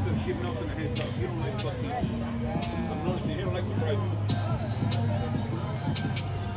to give Nelson a heads up. He don't like fucking. I'm noticing he don't like surprises.